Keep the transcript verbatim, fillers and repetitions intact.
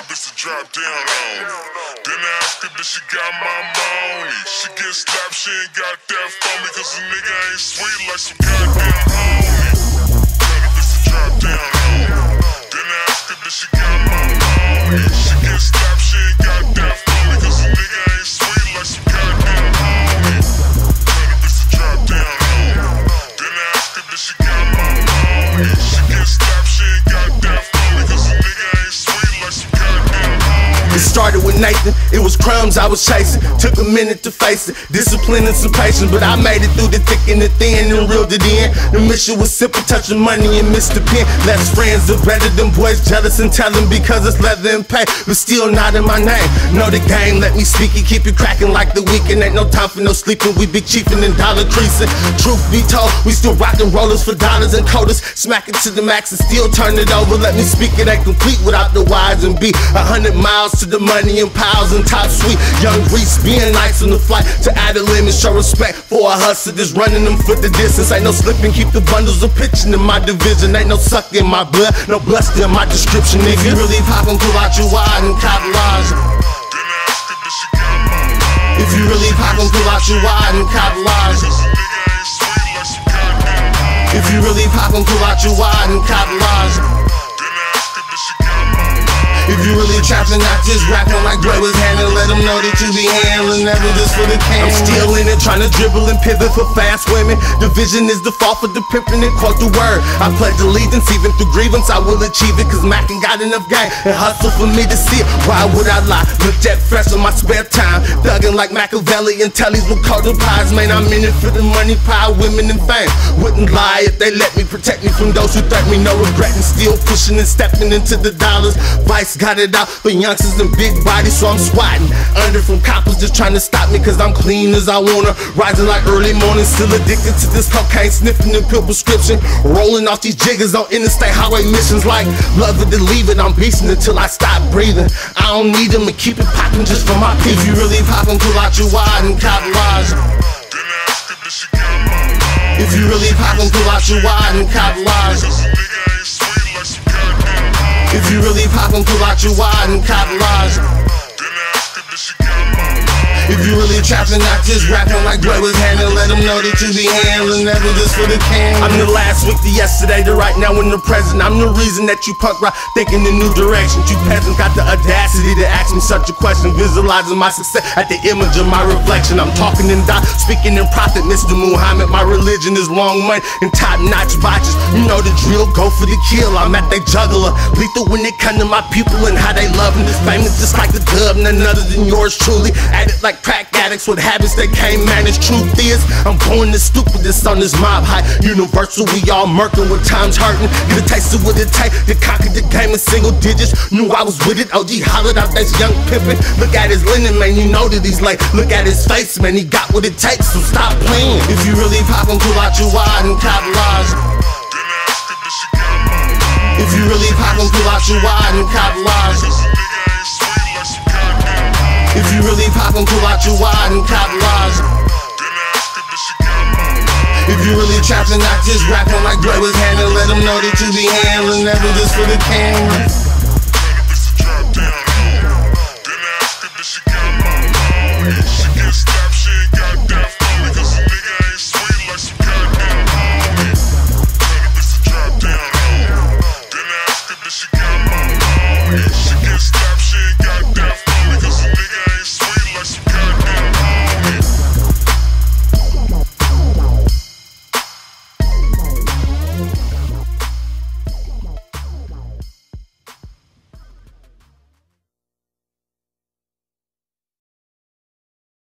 bitch to drop down on me. Then I ask her that she got my money. She get slapped, she ain't got that for me, cause a nigga ain't sweet like some goddamn homie. Tell the bitch to drop down on me. Then I ask her that she got my money. She get slapped, she ain't got that for me, cause a nigga ain't sweet like some goddamn homie. Tell the bitch to drop down on me. Then I ask her that she got my money. She get slapped, she ain't got that for me, cause a nigga ain't sweet like some goddamn homie. It started with Nathan, it was crumbs I was chasing. Took a minute to face it, discipline and some patience, but I made it through the thick and the thin and reeled it in. The mission was simple, touching money and Mister Pen. Less friends are better than boys, jealous and telling because it's leather and pay, but still not in my name. Know the game, let me speak it, keep it cracking like the weekend. Ain't no time for no sleeping, we big chiefin' and dollar creasing. Truth be told, we still rockin' rollers for dollars and coders. Smack it to the max and still turn it over. Let me speak it, ain't complete without the Y's and B. A hundred miles to the money and piles and top sweet. Young Reese being nice on the flight to add a limit, show respect for a hustler that's running them for the distance. Ain't no slipping, keep the bundles of pitching in my division. Ain't no suck in my blood, no bluster in my description. If you really poppin', pull out your wide and capitalize. If you really poppin', pull out your wide and capitalize. If you really poppin', pull out your wide and capitalize. If you really trappin', not just rapping like Dre was handling, let them know that you be handling, never just for the can. I'm still in it, tryna dribble and pivot for fast women. Division is the fault for the pimpin' and quote the word. I pledge allegiance, even through grievance, I will achieve it, cause Mac ain't got enough game and hustle for me to see it. Why would I lie? Look that fresh in my spare time, thuggin' like Machiavelli and Tellies with cold pies. Man, I'm in it for the money, power, women, and fame. Wouldn't lie if they let me, protect me from those who threaten me. No regret and still pushing and stepping into the dollars. Vice got it out for youngsters and big bodies, so I'm swatting under from coppers just trying to stop me, cause I'm clean as I wanna. Rising like early morning, still addicted to this cocaine, sniffing the pill prescription, rolling off these jiggers on interstate highway missions. Like love it to leave it, I'm beasting until I stop breathing. I don't need them and keep it popping just for my people. If you really poppin', pull out your wide and capitalize. If you really poppin', pull out your wide and capitalize. If you really poppin', pull out your wide and capitalize. If you really trappin', not just rapping like Dre was handling, let them know that you be handling, never just for the can. I'm the last week to yesterday to right now in the present. I'm the reason that you punk rock thinking in new directions. You peasants got the audacity to ask me such a question, visualizing my success at the image of my reflection. I'm talking in dot, speaking in prophet, Mister Muhammad. My religion is long money and top-notch botches. You know the drill, go for the kill. I'm at they juggler, lethal when it come to my people and how they love them. This famous just like the dub, none other than yours truly. At it like crack addicts with habits they can't manage. Truth is, I'm going the stupidest on this mob high. Universal, we all murking with times hurting. Get a taste of what it take to conquer the game in single digits. Knew I was with it, O G hollered out that's young pimpin'. Look at his linen, man, you know that he's late. Look at his face, man, he got what it takes, so stop playing. If you really poppin', pull out your wide and capitalize. If you really poppin', pull out your wide and capitalize. If you really poppin', pull out your wide and capitalize. If you really trappin', not just rapping like Dre was handling, let them know that you be handling, never just for the can.